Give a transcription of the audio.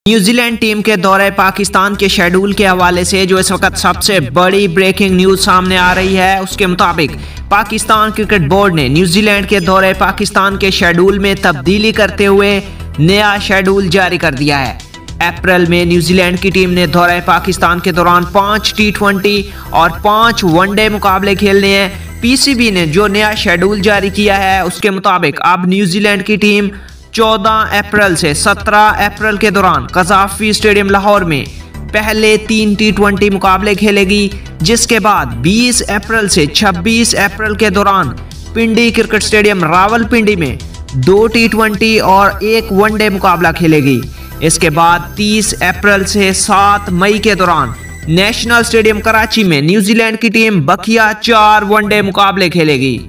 New Zealand team के दौरे पाकिस्तान के शेड्यूल के हवाले से जो इस वक्त सबसे बड़ी ब्रेकिंग न्यूज सामने आ रही है, उसके मुताबिक पाकिस्तान क्रिकेट बोर्ड ने न्यूजीलैंड के दौरे पाकिस्तान के शेड्यूल में तब्दीली करते हुए नया शेड्यूल जारी कर दिया है। अप्रैल में न्यूजीलैंड की टीम ने दौरे पाकिस्तान के दौरान 5 T20 और 5 वनडे मुकाबले खेलने हैं। पीसीबी ने जो नया शेड्यूल जारी किया है उसके मुताबिक अब न्यूजीलैंड की टीम 14 अप्रैल से 17 अप्रैल के दौरान कज़ाफ़ी स्टेडियम लाहौर में पहले 3 T20 मुकाबले खेलेगी, जिसके बाद 20 अप्रैल से 26 अप्रैल के दौरान पिंडी क्रिकेट स्टेडियम रावलपिंडी में 2 T20 और 1 वनडे मुकाबला खेलेगी। इसके बाद 30 अप्रैल से 7 मई के दौरान नेशनल स्टेडियम कराची में न्यूजीलैंड की टीम बकिया 4 वनडे मुकाबले खेलेगी।